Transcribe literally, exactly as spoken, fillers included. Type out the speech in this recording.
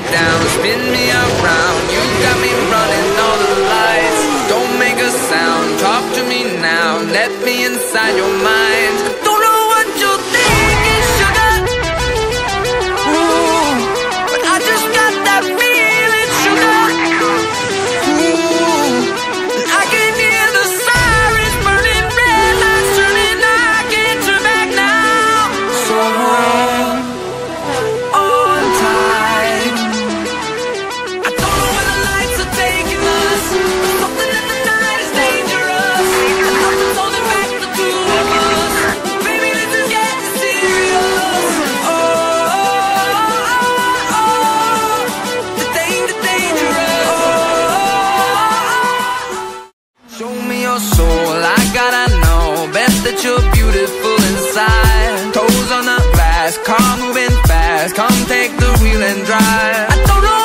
down, spin me around. You got me running all the lights. Don't make a sound, talk to me now. Let me inside your mind. Don't know what you're thinking, sugar. Ooh, but I just got that feeling, sugar. Ooh, and I can hear the sirens burning, red lights turning. I can't turn back now. So hold on tight. I don't know where the lights are taking us, but something in the night is dangerous, and nothing's holding back the two of us. Baby, this is getting serious. Oh, oh, oh, oh, the danger, dangerous. Oh, show me your soul, I gotta know. Bet that you're beautiful inside. Toes on the glass, car moving fast. Come take the wheel and drive. I don't know